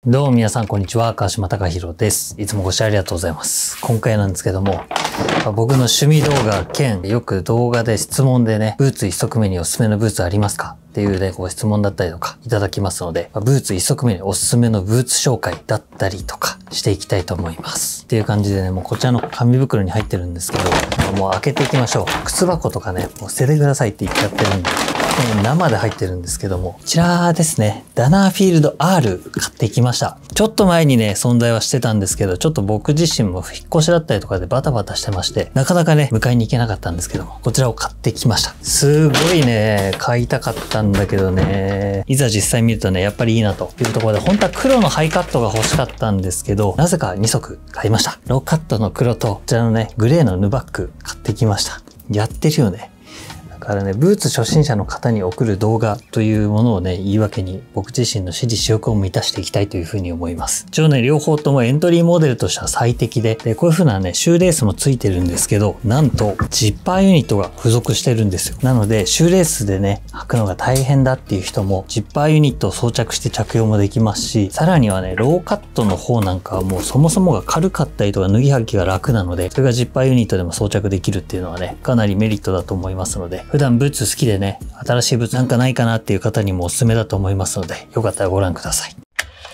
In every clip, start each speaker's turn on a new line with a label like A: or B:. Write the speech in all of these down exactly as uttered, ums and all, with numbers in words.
A: どうも皆さんこんにちは、川島貴弘です。いつもご視聴ありがとうございます。今回なんですけども、僕の趣味動画兼よく動画で質問でね、ブーツ一足目におすすめのブーツありますかっていうね、ご質問だったりとかいただきますので、ブーツ一足目におすすめのブーツ紹介だったりとかしていきたいと思います。っていう感じでね、もうこちらの紙袋に入ってるんですけど、もう開けていきましょう。靴箱とかね、もう捨ててくださいって言っちゃってるんで、生で入ってるんですけども、こちらですね、ダナーフィールド アール 買ってきました。ちょっと前にね、存在はしてたんですけど、ちょっと僕自身も引っ越しだったりとかでバタバタしてまして、なかなかね、迎えに行けなかったんですけども、こちらを買ってきました。すごいね、買いたかったんだけどね、いざ実際見るとね、やっぱりいいなというところで、本当は黒のハイカットが欲しかったんですけど、なぜかに足買いました。ローカットの黒と、こちらのね、グレーのヌバック買ってきました。やってるよね。だからね、ブーツ初心者の方に送る動画というものをね、言い訳に僕自身の私利私欲を満たしていきたいというふうに思います。一応ね、両方ともエントリーモデルとしては最適で、でこういう風なね、シューレースもついてるんですけど、なんとジッパーユニットが付属してるんですよ。なので、シューレースでね、履くのが大変だっていう人も、ジッパーユニットを装着して着用もできますし、さらにはね、ローカットの方なんかはもうそもそもが軽かったりとか脱ぎ履きが楽なので、それがジッパーユニットでも装着できるっていうのはね、かなりメリットだと思いますので、普段ブーツ好きでね、新しいブーツなんかないかなっていう方にもおすすめだと思いますので、よかったらご覧ください。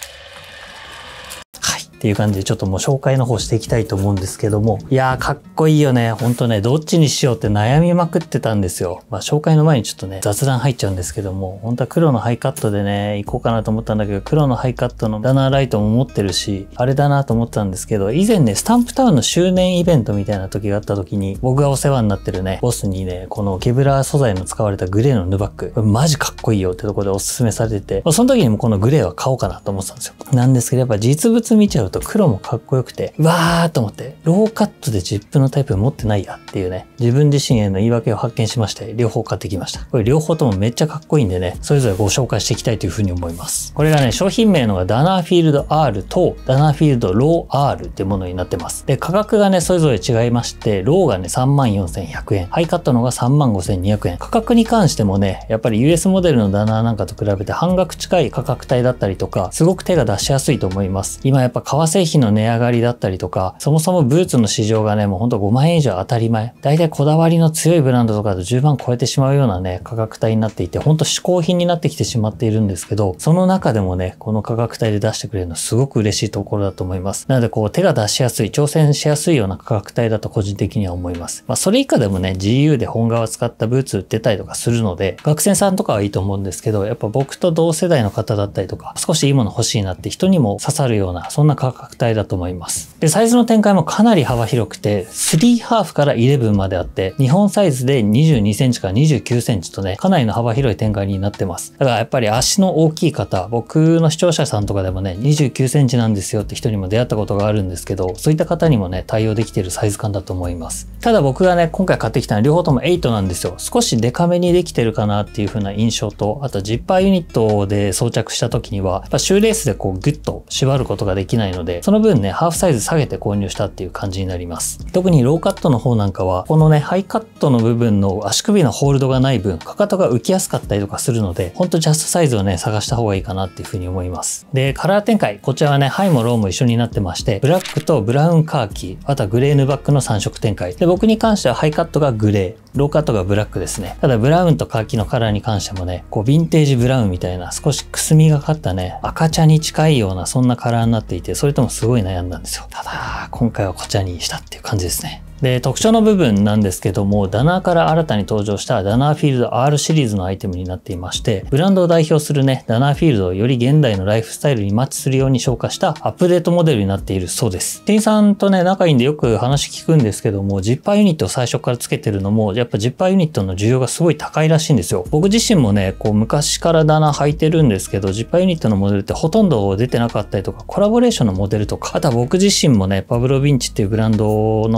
A: っていう感じでちょっともう紹介の方していきたいと思うんですけども。いやーかっこいいよね。ほんとね、どっちにしようって悩みまくってたんですよ。まあ紹介の前にちょっとね、雑談入っちゃうんですけども、本当は黒のハイカットでね、行こうかなと思ったんだけど、黒のハイカットのダナーライトも持ってるし、あれだなと思ったんですけど、以前ね、スタンプタウンの周年イベントみたいな時があった時に、僕がお世話になってるね、ボスにね、このケブラー素材の使われたグレーのヌバック、これマジかっこいいよってところでおすすめされてて、その時にもこのグレーは買おうかなと思ってたんですよ。なんですけど、やっぱ実物見ちゃうと黒もかっこよくて、うわーと思って、ローカットでジップのタイプ持ってないやっていうね、自分自身への言い訳を発見しまして、両方買ってきました。これ両方ともめっちゃかっこいいんでね、それぞれご紹介していきたいというふうに思います。これがね、商品名のがダナーフィールド アール とダナーフィールドロー アール っていうものになってます。で、価格がね、それぞれ違いまして、ローがね、さんまんよんせんひゃくえん、ハイカットのがさんまんごせんにひゃくえん。価格に関してもね、やっぱり ユーエス モデルのダナーなんかと比べて半額近い価格帯だったりとか、すごく手が出しやすいと思います。今やっぱ革製品の値上がりだったりとか、そもそもブーツの市場がね、もうほんとごまんえん以上当たり前。だいたいこだわりの強いブランドとかだとじゅうまん超えてしまうようなね、価格帯になっていて、ほんと嗜好品になってきてしまっているんですけど、その中でもね、この価格帯で出してくれるのすごく嬉しいところだと思います。なのでこう手が出しやすい、挑戦しやすいような価格帯だと個人的には思います。まあそれ以下でもね、ジーユー で本革使ったブーツ売ってたりとかするので、学生さんとかはいいと思うんですけど、やっぱ僕と同世代の方だったりとか、少しいいもの欲しいなって人にも刺さるような、そんな価格帯だと思います。で、サイズの展開もかなり幅広くて、スリーハーフからイレブンまであって、日本サイズでにじゅうにセンチからにじゅうきゅうセンチとね、かなりの幅広い展開になってます。だからやっぱり足の大きい方、僕の視聴者さんとかでもね、にじゅうきゅうセンチなんですよって人にも出会ったことがあるんですけど、そういった方にもね、対応できているサイズ感だと思います。ただ僕がね、今回買ってきたのは両方ともはちなんですよ。少しデカめにできてるかなっていう風な印象と、あとジッパーユニットで装着した時には、やっぱシューレースでこうギュッと縛ることができないので、その分ね、ハーフサイズ下げて購入したっていう感じになります。特にローカットの方なんかは、このね、ハイカットの部分の足首のホールドがない分、かかとが浮きやすかったりとかするので、ほんとジャストサイズをね、探した方がいいかなっていう風に思います。で、カラー展開、こちらはね、ハイもローも一緒になってまして、ブラックとブラウンカーキ、あとはグレーヌバックのさん色展開。で、僕に関してはハイカットがグレー、ローカットがブラックですね。ただ、ブラウンとカーキのカラーに関してもね、こう、ヴィンテージブラウンみたいな、少しくすみがかったね、赤茶に近いような、そんなカラーになっていて、それともすごい悩んだんですよ。ただ、今回はこちらにしたっていう感じですね。で、特徴の部分なんですけども、ダナーから新たに登場したダナーフィールド アール シリーズのアイテムになっていまして、ブランドを代表するね、ダナーフィールドをより現代のライフスタイルにマッチするように昇華したアップデートモデルになっているそうです。店員さんとね、仲いいんでよく話聞くんですけども、ジッパーユニットを最初からつけてるのも、やっぱジッパーユニットの需要がすごい高いらしいんですよ。僕自身もね、こう昔からダナー履いてるんですけど、ジッパーユニットのモデルってほとんど出てなかったりとか、コラボレーションのモデルとか、あとは僕自身もね、パブロヴィンチっていうブランドの方でね、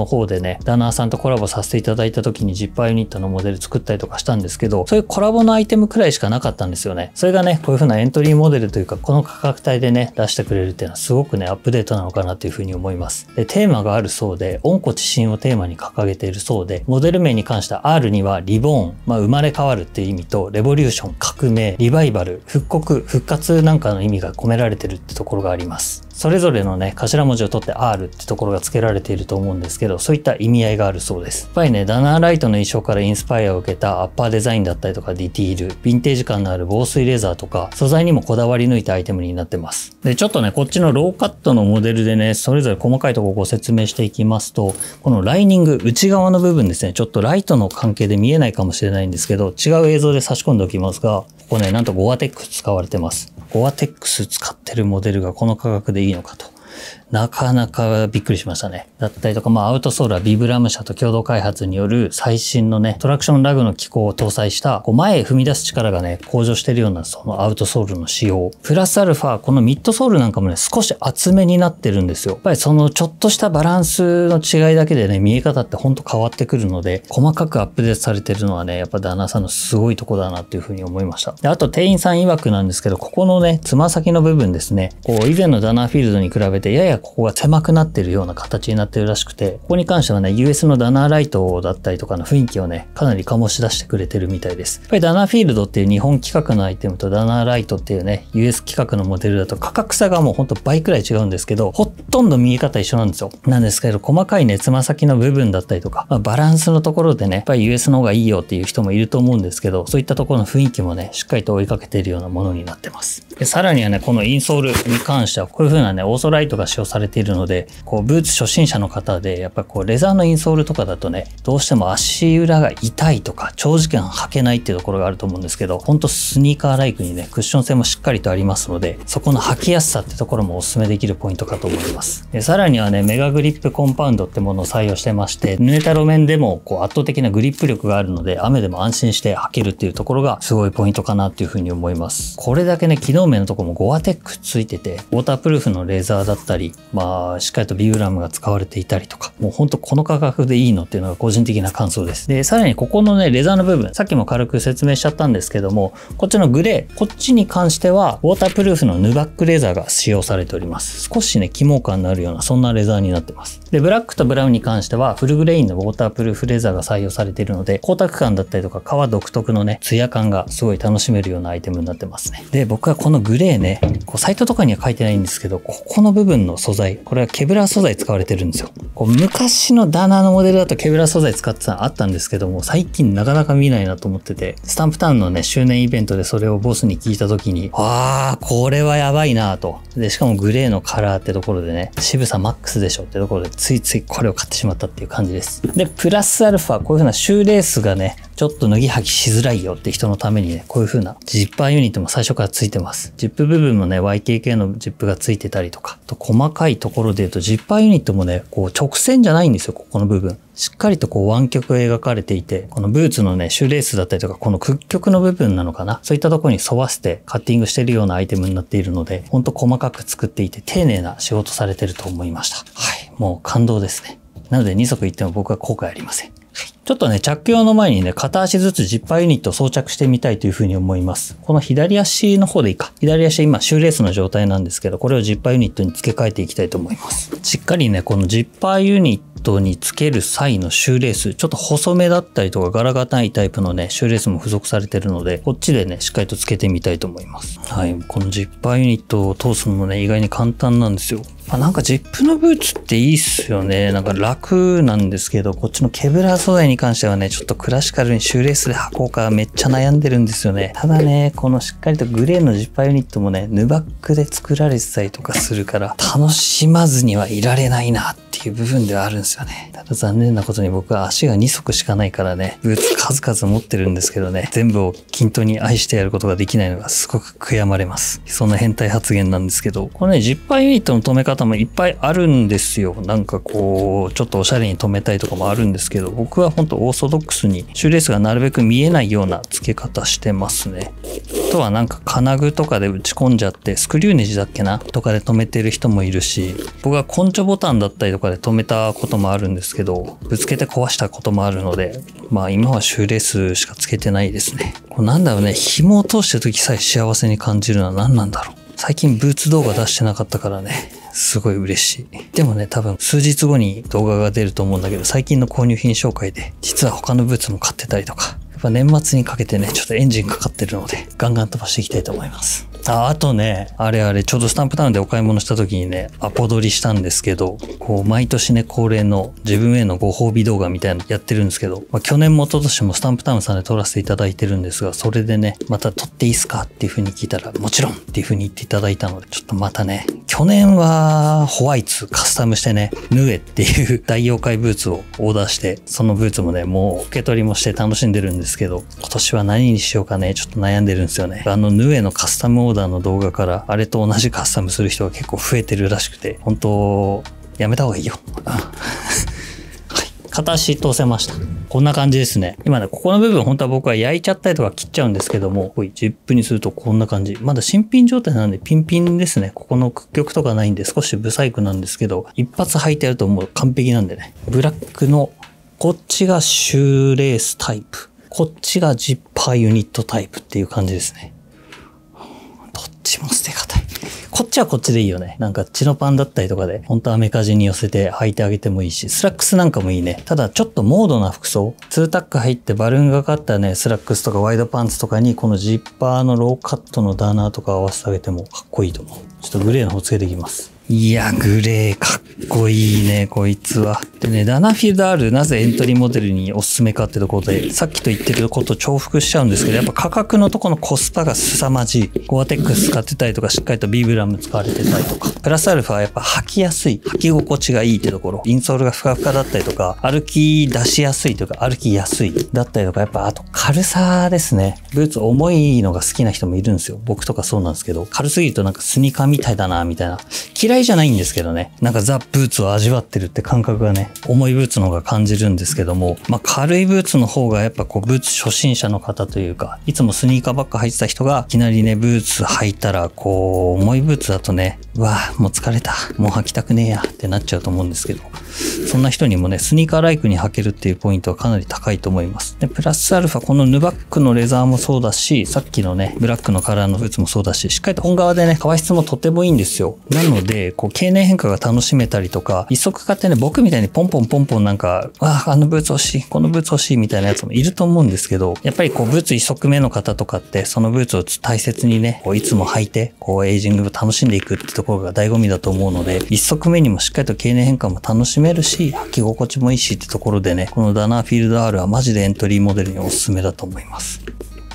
A: ね、ダナーさんとコラボさせていただいた時にジッパーユニットのモデル作ったりとかしたんですけど、そういうコラボのアイテムくらいしかなかったんですよね。それがね、こういう風なエントリーモデルというか、この価格帯でね、出してくれるっていうのはすごくね、アップデートなのかなという風に思います。で、テーマがあるそうで、温故知新をテーマに掲げているそうで、モデル名に関しては アール にはリボーン、まあ、生まれ変わるっていう意味と、レボリューション、革命、リバイバル、復刻、復活なんかの意味が込められてるってところがあります。それぞれのね、頭文字を取って アール ってところが付けられていると思うんですけど、そういった意味合いがあるそうです。やっぱりね、ダナーライトの印象からインスパイアを受けたアッパーデザインだったりとかディティール、ヴィンテージ感のある防水レザーとか、素材にもこだわり抜いたアイテムになってます。で、ちょっとね、こっちのローカットのモデルでね、それぞれ細かいところをご説明していきますと、このライニング、内側の部分ですね、ちょっとライトの関係で見えないかもしれないんですけど、違う映像で差し込んでおきますが、ここね、なんとゴアテックス使われてます。ゴアテックス使ってるモデルがこの価格でいいのかと。なかなかびっくりしましたね。だったりとか、まあ、アウトソールはビブラム社と共同開発による最新のね、トラクションラグの機構を搭載した、こう前へ踏み出す力がね、向上しているようなそのアウトソールの仕様。プラスアルファ、このミッドソールなんかもね、少し厚めになってるんですよ。やっぱりそのちょっとしたバランスの違いだけでね、見え方ってほんと変わってくるので、細かくアップデートされてるのはね、やっぱダナーさんのすごいとこだなっていうふうに思いました。で、あと店員さん曰くなんですけど、ここのね、つま先の部分ですね、こう以前のダナーフィールドに比べてややここが狭くなってるような形になってるらしくて、ここに関してはね、ユーエス のダナーライトだったりとかの雰囲気をね、かなり醸し出してくれてるみたいです。やっぱりダナーフィールドっていう日本規格のアイテムとダナーライトっていうね、ユーエス 規格のモデルだと価格差がもうほんと倍くらい違うんですけど、ほとんど見え方一緒なんですよ。なんですけど、細かいね、つま先の部分だったりとか、まあ、バランスのところでね、やっぱり ユーエス の方がいいよっていう人もいると思うんですけど、そういったところの雰囲気もね、しっかりと追いかけているようなものになってます。で、さらにはね、このインソールに関しては、こういう風なね、オーソライトが使用されているので、こう、ブーツ初心者の方で、やっぱりこう、レザーのインソールとかだとね、どうしても足裏が痛いとか、長時間履けないっていうところがあると思うんですけど、ほんとスニーカーライクにね、クッション性もしっかりとありますので、そこの履きやすさってところもお勧めできるポイントかと思います。で、さらにはね、メガグリップコンパウンドってものを採用してまして、濡れた路面でもこう圧倒的なグリップ力があるので、雨でも安心して履けるっていうところがすごいポイントかなっていうふうに思います。これだけね、機能面のところもゴアテックついてて、ウォータープルーフのレーザーだったり、まあ、しっかりとビブラムが使われていたりとか、もうほんとこの価格でいいのっていうのが個人的な感想です。で、さらにここのね、レザーの部分、さっきも軽く説明しちゃったんですけども、こっちのグレー、こっちに関しては、ウォータープルーフのヌバックレザーが使用されております。少しね、起毛感のあるような、そんなレザーになってます。で、ブラックとブラウンに関しては、フルグレインのウォータープルーフレザーが採用されているので、光沢感だったりとか、革独特のね、ツヤ感がすごい楽しめるようなアイテムになってますね。で、僕はこのグレーね、こうサイトとかには書いてないんですけど、ここの部分の素材、これはケブラー素材使われてるんですよ。こう昔のダナーのモデルだとケブラー素材使ってたのあったんですけども、最近なかなか見ないなと思ってて、スタンプタウンのね、周年イベントでそれをボスに聞いた時に、あー、これはやばいなと。で、しかもグレーのカラーってところでね、渋さマックスでしょってところで、ついついこれを買ってしまったっていう感じです。で、プラスアルファ、こういう風なシューレースがね、ちょっと脱ぎ履きしづらいよって人のためにね、こういう風なジッパーユニットも最初からついてます。ジップ部分もね、ワイケーケー のジップがついてたりとか、と細かいところで言うと、ジッパーユニットもね、こう直線じゃないんですよ、ここの部分。しっかりとこう湾曲が描かれていて、このブーツのね、シューレースだったりとか、この屈曲の部分なのかな、そういったところに沿わせてカッティングしているようなアイテムになっているので、ほんと細かく作っていて、丁寧な仕事されてると思いました。はい。もう感動ですね。なのでに足言っても僕は後悔ありません。ちょっとね、着用の前にね、片足ずつジッパーユニットを装着してみたいというふうに思います。この左足の方でいいか。左足今、シューレースの状態なんですけど、これをジッパーユニットに付け替えていきたいと思います。しっかりね、このジッパーユニットに付ける際のシューレース、ちょっと細めだったりとか柄がないタイプのね、シューレースも付属されてるので、こっちでね、しっかりと付けてみたいと思います。はい。このジッパーユニットを通すのもね、意外に簡単なんですよ。まあ、なんかジップのブーツっていいっすよね。なんか楽なんですけど、こっちのケブラー素材に関してはね、ちょっとクラシカルにシューレースで履こうかめっちゃ悩んでるんですよね。ただね、このしっかりとグレーのジッパーユニットもね、ヌバックで作られてたりとかするから、楽しまずにはいられないなっていう部分ではあるんですよね。ただ残念なことに僕は足がに足しかないからね、ブーツ数々持ってるんですけどね、全部を均等に愛してやることができないのがすごく悔やまれます。そんな変態発言なんですけど、このね、ジッパーユニットの留め方もいっぱいあるんですよ。なんかこう、ちょっとおしゃれに留めたいとかもあるんですけど、僕は本当オーソドックスにシューレースがなるべく見えないような付け方してますね。あとはなんか金具とかで打ち込んじゃって、スクリューネジだっけなとかで留めてる人もいるし、僕はコンチョボタンだったりとかかで止めたこともあるんですけど、ぶつけて壊したこともあるので、まあ今はシューレースしかつけてないですね。これなんだろうね、紐を通してる時さえ幸せに感じるのは何なんだろう。最近ブーツ動画出してなかったからね、すごい嬉しい。でもね、多分数日後に動画が出ると思うんだけど、最近の購入品紹介で、実は他のブーツも買ってたりとか、やっぱ年末にかけてね、ちょっとエンジンかかってるので、ガンガン飛ばしていきたいと思います。あ、あとね、あれあれ、ちょうどスタンプタウンでお買い物した時にね、アポ撮りしたんですけど、こう、毎年ね、恒例の自分へのご褒美動画みたいなのやってるんですけど、まあ、去年も一昨年もスタンプタウンさんで撮らせていただいてるんですが、それでね、また撮っていいっすかっていう風に聞いたら、もちろんっていう風に言っていただいたので、ちょっとまたね、去年はホワイツカスタムしてね、ヌエっていう大妖怪ブーツをオーダーして、そのブーツもね、もう受け取りもして楽しんでるんですけど、今年は何にしようかね、ちょっと悩んでるんですよね。あのヌエのカスタムオーダーの動画から、あれと同じカスタムする人が結構増えてるらしくて、本当やめた方がいいよ。はい。片足通せました。こんな感じですね。今ね、ここの部分本当は僕は焼いちゃったりとか切っちゃうんですけども、こい、ジップにするとこんな感じ。まだ新品状態なんでピンピンですね。ここの屈曲とかないんで少しブサイクなんですけど、一発履いてやるともう完璧なんでね。ブラックの、こっちがシューレースタイプ。こっちがジッパーユニットタイプっていう感じですね。どっちも捨てがたい。こっちはこっちでいいよね。なんかチノパンだったりとかで、本当アメカジに寄せて履いてあげてもいいし、スラックスなんかもいいね。ただちょっとモードな服装、ツータック入ってバルーンがかかったね、スラックスとかワイドパンツとかに、このジッパーのローカットのダーナーとか合わせてあげてもかっこいいと思う。ちょっとグレーの方つけていきます。いや、グレーかっこいいね、こいつは。でね、ダナフィールド R なぜエントリーモデルにおすすめかってところで、さっきと言ってること重複しちゃうんですけど、やっぱ価格のとこのコスパが凄まじい。ゴアテックス使ってたりとか、しっかりとビブラム使われてたりとか。プラスアルファはやっぱ履きやすい。履き心地がいいってところ。インソールがふかふかだったりとか、歩き出しやすいとか、歩きやすいだったりとか、やっぱあと軽さですね。ブーツ重いのが好きな人もいるんですよ。僕とかそうなんですけど、軽すぎるとなんかスニーカーみたいだな、みたいな。嫌いじゃないんですけどね。なんかザ・ブーツを味わってるって感覚がね、重いブーツの方が感じるんですけども、まあ軽いブーツの方がやっぱこうブーツ初心者の方というか、いつもスニーカーばっか履いてた人がいきなりね、ブーツ履いたらこう、重いブーツだとね、うわぁ、もう疲れた。もう履きたくねえやってなっちゃうと思うんですけど、そんな人にもね、スニーカーライクに履けるっていうポイントはかなり高いと思います。で、プラスアルファこのヌバックのレザーもそうだし、さっきのね、ブラックのカラーのブーツもそうだし、しっかりと本革でね、革質もとてもいいんですよ。なので、こう、経年変化が楽しめたりとか、一足買ってね、僕みたいにポンポンポンポンなんか、ああ、あのブーツ欲しい、このブーツ欲しいみたいなやつもいると思うんですけど、やっぱりこう、ブーツ一足目の方とかって、そのブーツを大切にね、こういつも履いて、こう、エイジングを楽しんでいくってところが醍醐味だと思うので、一足目にもしっかりと経年変化も楽しめるし、履き心地もいいしってところでね、このダナーフィールド R はマジでエントリーモデルにおすすめだと思います。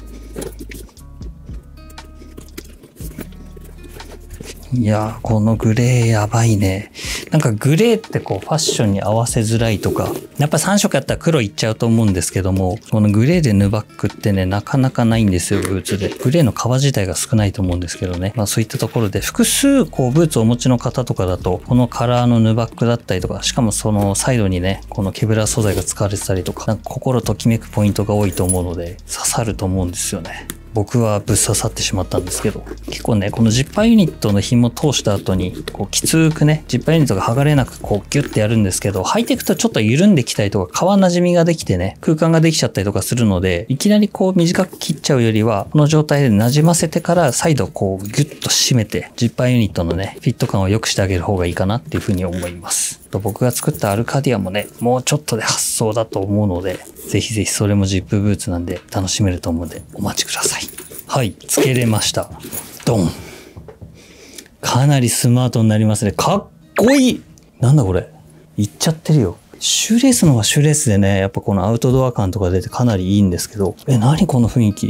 A: いやー、このグレーやばいね。なんかグレーってこうファッションに合わせづらいとか、やっぱさん色やったら黒いっちゃうと思うんですけども、このグレーでヌバックってね、なかなかないんですよ、ブーツで。グレーの革自体が少ないと思うんですけどね。まあそういったところで、複数こうブーツをお持ちの方とかだと、このカラーのヌバックだったりとか、しかもそのサイドにね、このケブラー素材が使われてたりとか、なんか心ときめくポイントが多いと思うので、刺さると思うんですよね。僕はぶっ刺さってしまったんですけど、結構ね、このジッパーユニットの紐通した後に、こうきつくね、ジッパーユニットが剥がれなくこうギュッてやるんですけど、履いていくとちょっと緩んできたりとか、皮なじみができてね、空間ができちゃったりとかするので、いきなりこう短く切っちゃうよりは、この状態でなじませてから再度こうギュッと締めて、ジッパーユニットのね、フィット感を良くしてあげる方がいいかなっていうふうに思います。僕が作ったアルカディアもね、もうちょっとで発送だと思うので、ぜひぜひそれもジップブーツなんで楽しめると思うので、お待ちください。はい、つけれました。ドン。かなりスマートになりますね。かっこいい。なんだこれ。いっちゃってるよ。シューレースの方がシューレースでね、やっぱこのアウトドア感とか出てかなりいいんですけど、え、何この雰囲気。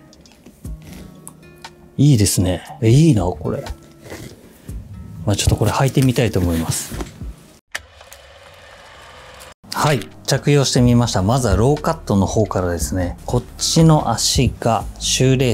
A: いいですね。え、いいな、これ。まあちょっとこれ履いてみたいと思います。はい。着用してみました。まずはローカットの方からですね。こっちの足がシューレース。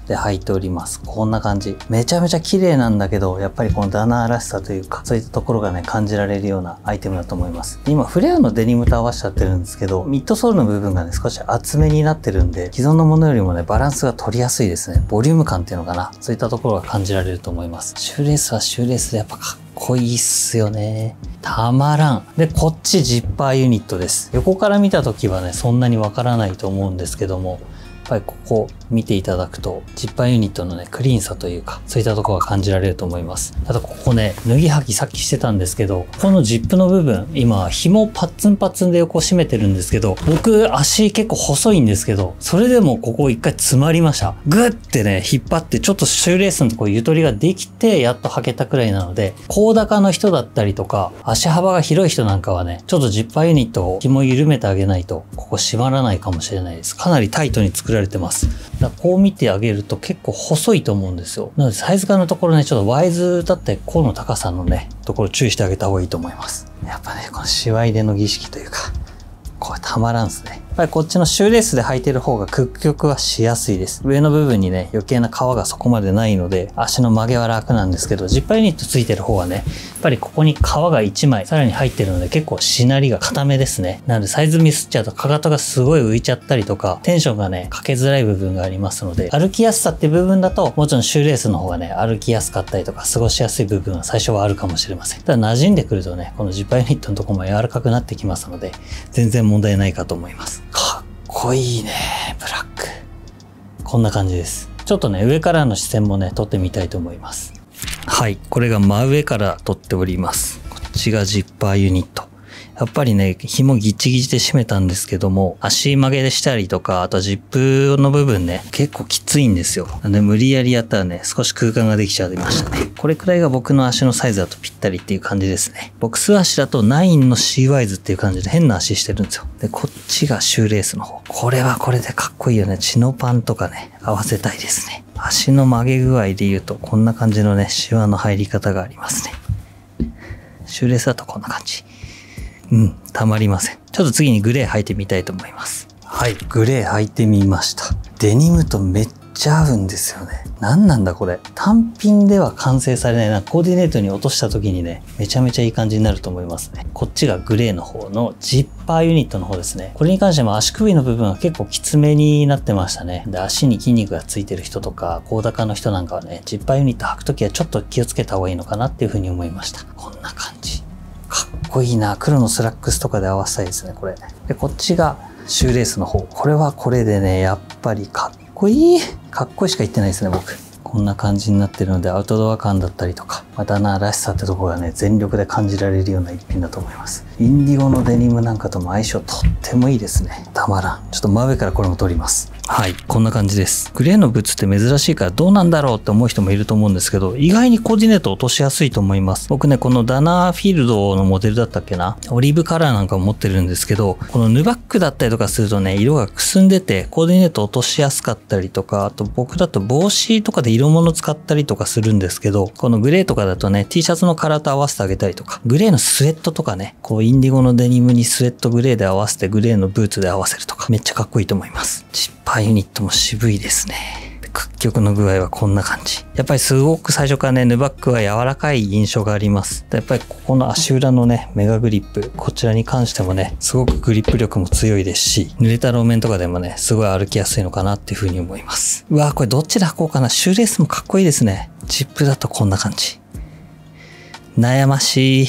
A: で履いております。こんな感じ。めちゃめちゃ綺麗なんだけど、やっぱりこのダナーらしさというか、そういったところがね、感じられるようなアイテムだと思います。今、フレアのデニムと合わせちゃってるんですけど、ミッドソールの部分がね、少し厚めになってるんで、既存のものよりもね、バランスが取りやすいですね。ボリューム感っていうのかな。そういったところが感じられると思います。シューレースはシューレースでやっぱかっこいいっすよね。たまらん。で、こっちジッパーユニットです。横から見た時はね、そんなにわからないと思うんですけども、やっぱりここ見ていただくと、ジッパーユニットのね、クリーンさというか、そういったところが感じられると思います。ただここね、脱ぎ履きさっきしてたんですけど、このジップの部分、今、紐パッツンパッツンで横締めてるんですけど、僕、足結構細いんですけど、それでもここ一回詰まりました。グッてね、引っ張って、ちょっとシューレースのところゆとりができて、やっと履けたくらいなので、高高の人だったりとか、足幅が広い人なんかはね、ちょっとジッパーユニットを紐緩めてあげないと、ここ締まらないかもしれないです。かなりタイトに作られてます。だからこう見てあげると結構細いと思うんですよ。なのでサイズ感のところね、ちょっとワイズだったり甲の高さのね、ところ注意してあげた方がいいと思います。やっぱね、このシワ入れの儀式というか、これたまらんすね。やっぱりこっちのシューレースで履いてる方が屈曲はしやすいです。上の部分にね、余計な皮がそこまでないので、足の曲げは楽なんですけど、ジッパーユニットついてる方はね、やっぱりここに皮がいちまいさらに入ってるので結構しなりが固めですね。なのでサイズミスっちゃうとかかとがすごい浮いちゃったりとか、テンションがね、かけづらい部分がありますので、歩きやすさって部分だと、もちろんシューレースの方がね、歩きやすかったりとか、過ごしやすい部分は最初はあるかもしれません。ただ馴染んでくるとね、このジッパーユニットのとこも柔らかくなってきますので、全然問題ないかと思います。かっこいいね、ブラック。こんな感じです。ちょっとね、上からの視線もね、撮ってみたいと思います。はい、これが真上から撮っております。こっちがジッパーユニット。やっぱりね、紐ギチギチで締めたんですけども、足曲げでしたりとか、あとジップの部分ね、結構きついんですよ。なんで無理やりやったらね、少し空間ができちゃいましたね。これくらいが僕の足のサイズだとぴったりっていう感じですね。ボックス足だとナインの シー ワイズっていう感じで変な足してるんですよ。で、こっちがシューレースの方。これはこれでかっこいいよね。チノパンとかね、合わせたいですね。足の曲げ具合で言うと、こんな感じのね、シワの入り方がありますね。シューレースだとこんな感じ。うん、たまりません。ちょっと次にグレー履いてみたいと思います。はい、グレー履いてみました。デニムとめっちゃ合うんですよね。なんなんだこれ。単品では完成されないな。コーディネートに落とした時にね、めちゃめちゃいい感じになると思いますね。こっちがグレーの方のジッパーユニットの方ですね。これに関しても足首の部分は結構きつめになってましたね。で、足に筋肉がついてる人とか、高高の人なんかはね、ジッパーユニット履くときはちょっと気をつけた方がいいのかなっていうふうに思いました。こんな感じ。かっこいいな。黒のスラックスとかで合わせたいですね、これ。で、こっちがシューレースの方。これはこれでね、やっぱりかっこいい。かっこいいしか言ってないですね、僕。こんな感じになってるので、アウトドア感だったりとか、またならしさってところがね、全力で感じられるような一品だと思います。インディゴのデニムなんかとも相性とってもいいですね。たまらん。ちょっと真上からこれも撮ります。はい、こんな感じです。グレーのブーツって珍しいからどうなんだろうって思う人もいると思うんですけど、意外にコーディネート落としやすいと思います。僕ね、このダナーフィールドのモデルだったっけな、オリーブカラーなんかも持ってるんですけど、このヌバックだったりとかするとね、色がくすんでて、コーディネート落としやすかったりとか、あと僕だと帽子とかで色物使ったりとかするんですけど、このグレーとかだとね、T シャツのカラーと合わせてあげたりとか、グレーのスウェットとかね、こうインディゴのデニムにスウェットグレーで合わせてグレーのブーツで合わせるとか、めっちゃかっこいいと思います。ジッパーユニットも渋いですね。屈曲の具合はこんな感じ。やっぱりすごく最初からね、ヌバックは柔らかい印象があります。やっぱりここの足裏のね、メガグリップ、こちらに関してもね、すごくグリップ力も強いですし、濡れた路面とかでもね、すごい歩きやすいのかなっていうふうに思います。うわー、これどっちで履こうかな。シューレースもかっこいいですね。ジップだとこんな感じ。悩ましい。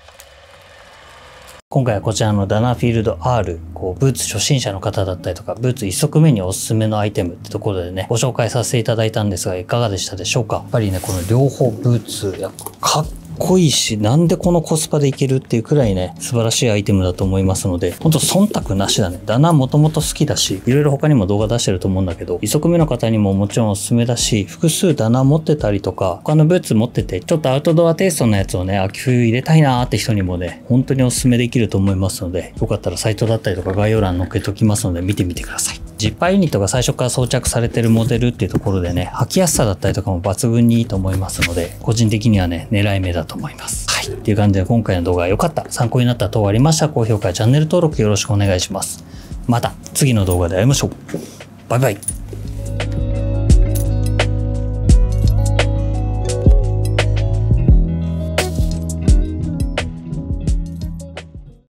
A: 今回はこちらのダナーフィールド アール、こう、ブーツ初心者の方だったりとか、ブーツ一足目におすすめのアイテムってところでね、ご紹介させていただいたんですが、いかがでしたでしょうか？やっぱりね、この両方ブーツ、やっぱかっこいいし、なんでこのコスパでいけるっていうくらいね、素晴らしいアイテムだと思いますので、ほんと忖度なしだね。ダナーもともと好きだし、いろいろ他にも動画出してると思うんだけど、一足目の方にももちろんおすすめだし、複数ダナー持ってたりとか、他のブーツ持ってて、ちょっとアウトドアテイストのやつをね、秋冬入れたいなーって人にもね、本当におすすめできると思いますので、よかったらサイトだったりとか概要欄に載っけておきますので、見てみてください。ジッパーユニットが最初から装着されてるモデルっていうところでね、履きやすさだったりとかも抜群にいいと思いますので、個人的にはね、狙い目だと思います。はい。っていう感じで今回の動画が良かった、参考になった等ありましたら高評価、チャンネル登録よろしくお願いします。また次の動画で会いましょう。バイバイ。